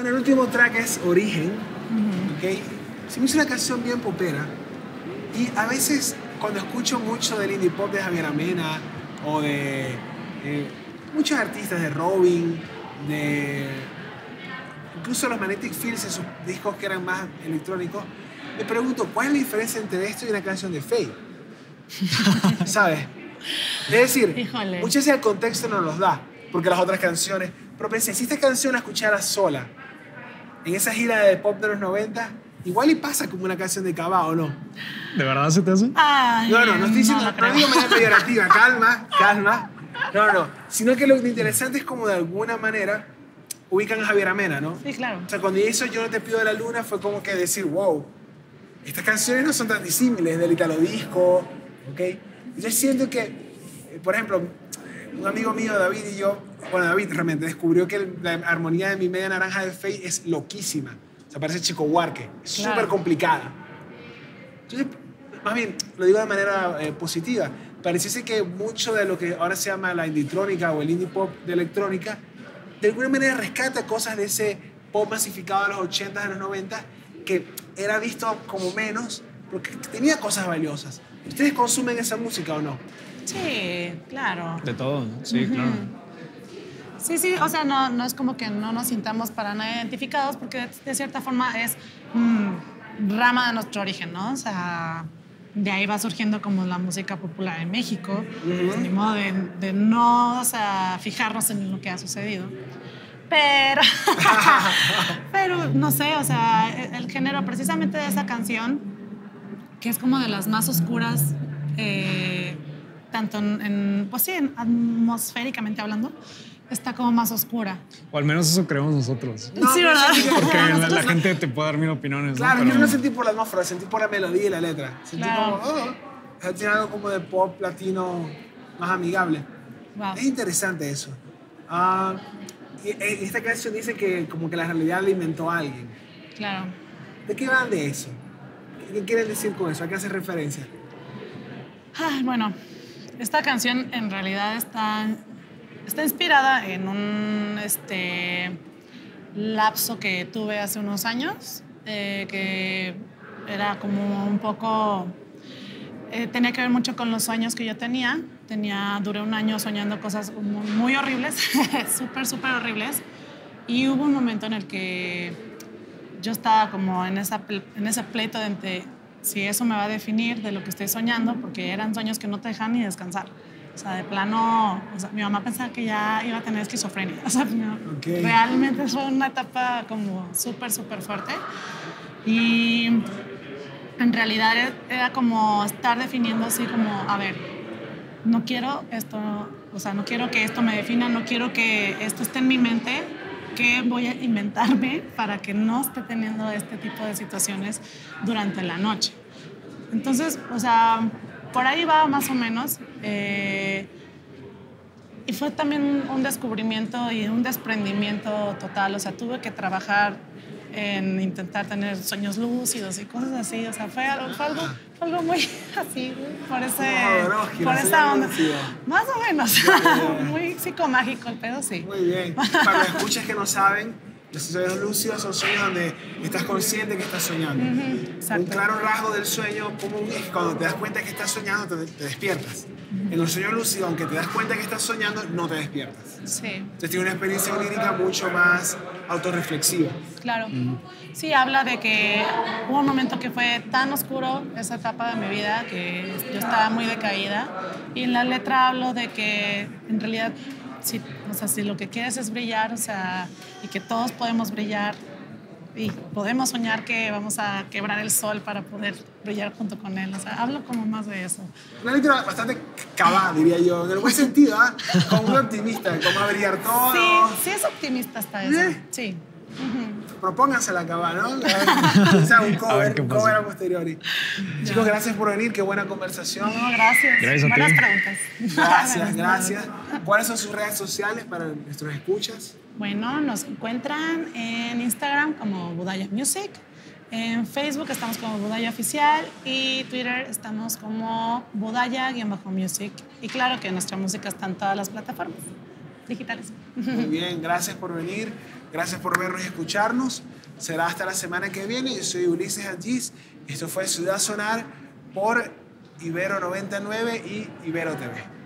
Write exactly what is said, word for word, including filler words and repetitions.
Bueno, el último track es Origen, uh-huh. ¿ok? Se me hizo una canción bien popera y a veces cuando escucho mucho del indie pop de Javier Amena o de eh, muchos artistas, de Robin, de incluso los Magnetic Fields en sus discos que eran más electrónicos, me pregunto, ¿cuál es la diferencia entre esto y una canción de Feid? ¿Sabes? Es decir, Híjole. muchas veces el contexto no los da, porque las otras canciones... Pero pensé, si esta canción la escuchara sola, en esa gira de pop de los noventa, igual y pasa como una canción de Cava, ¿o no? ¿De verdad se te hace? Ay, no, no, no estoy diciendo, no, no, no digo manera peyorativa, calma, calma. No, no, sino que lo interesante es como de alguna manera ubican a Javier Amena, ¿no? Sí, claro. O sea, cuando hizo Yo no te pido de la luna fue como que decir, wow, estas canciones no son tan disímiles del italo disco, ¿ok? Yo siento que, por ejemplo, un amigo mío, David, y yo, bueno, David realmente descubrió que el, la armonía de Mi Media Naranja de Feid es loquísima. O sea, parece Chico Huarque. Es súper claro. complicada. Entonces, más bien, lo digo de manera eh, positiva. Pareciese que mucho de lo que ahora se llama la inditrónica o el indie pop de electrónica, de alguna manera rescata cosas de ese pop masificado de los ochenta, de los noventa, que era visto como menos, porque tenía cosas valiosas. ¿Ustedes consumen esa música o no? Sí, claro. De todo, sí, uh-huh. claro. Sí, sí, o sea, no, no es como que no nos sintamos para nada identificados, porque de, de cierta forma es mmm, rama de nuestro origen, ¿no? O sea, de ahí va surgiendo como la música popular en México, uh-huh. pues, ni modo de, de no, o sea, fijarnos en lo que ha sucedido. Pero, pero no sé, o sea, el, el género precisamente de esa canción, que es como de las más oscuras, eh, tanto en, en, pues sí, en, atmosféricamente hablando, está como más oscura. O al menos eso creemos nosotros. No, sí, ¿verdad? Porque la, la gente te puede dar mil opiniones. Claro, ¿no? Pero... yo no sentí por la atmósfera, sentí por la melodía y la letra. Sentí claro. como, oh, tiene algo como de pop latino más amigable. Wow. Es interesante eso. Uh, esta canción dice que como que la realidad le inventó a alguien. Claro. ¿De qué van de eso? ¿Qué quieren decir con eso? ¿A qué hace referencia? Ah, bueno, esta canción en realidad está, está inspirada en un este, lapso que tuve hace unos años, eh, que era como un poco... Eh, tenía que ver mucho con los sueños que yo tenía. tenía duré un año soñando cosas muy, muy horribles, súper, súper horribles. Y hubo un momento en el que yo estaba como en, esa, en ese pleito de entre si eso me va a definir de lo que estoy soñando, porque eran sueños que no te dejan ni descansar. O sea, de plano, o sea, mi mamá pensaba que ya iba a tener esquizofrenia. O sea, okay. Realmente fue una etapa como súper, súper fuerte. Y en realidad era como estar definiendo así como, a ver, no quiero esto, o sea, no quiero que esto me defina, no quiero que esto esté en mi mente. ¿Qué voy a inventarme para que no esté teniendo este tipo de situaciones durante la noche? Entonces, o sea, por ahí va más o menos. Eh, y fue también un descubrimiento y un desprendimiento total. O sea, tuve que trabajar en intentar tener sueños lúcidos y cosas así. O sea, fue algo, fue algo, fue algo muy así, por, ese, no, por esa onda. Más o menos. Muy psicomágico el pedo, sí. Muy bien. Para los escuchas que no saben, los sueños lúcidos son sueños donde estás consciente que estás soñando. Uh-huh, un claro rasgo del sueño común es que cuando te das cuenta que estás soñando, te, te despiertas. Uh-huh. En los sueños lúcidos, aunque te das cuenta que estás soñando, no te despiertas. Sí. Entonces tiene una experiencia onírica mucho más autorreflexiva. Claro. Uh-huh. Sí, habla de que hubo un momento que fue tan oscuro esa etapa de mi vida que yo estaba muy decaída. Y en la letra hablo de que en realidad... Si, o sea, si lo que quieres es brillar, o sea, y que todos podemos brillar y podemos soñar que vamos a quebrar el sol para poder brillar junto con él. O sea, hablo como más de eso. Una letra bastante cabal, diría yo, en el buen sentido, ¿eh? Como muy optimista, como a brillar todo. Sí, sí es optimista hasta eso. ¿Eh? Sí. Uh-huh. Propónganse la cabal, ¿no? O sea, un cover, un cover a posteriori. Ya. Chicos, gracias por venir, qué buena conversación. No, gracias. Gracias a Buenas ti. preguntas. Gracias, gracias. ¿Cuáles son sus redes sociales para nuestros escuchas? Bueno, nos encuentran en Instagram como Budaya Music, en Facebook estamos como Budaya Oficial y Twitter estamos como Budaya-Music. Y claro que nuestra música está en todas las plataformas digitales. Muy bien, gracias por venir, gracias por vernos y escucharnos. Será hasta la semana que viene. Yo soy Ulises Agiz. Esto fue Ciudad Sonar por Ibero noventa y nueve y Ibero T V.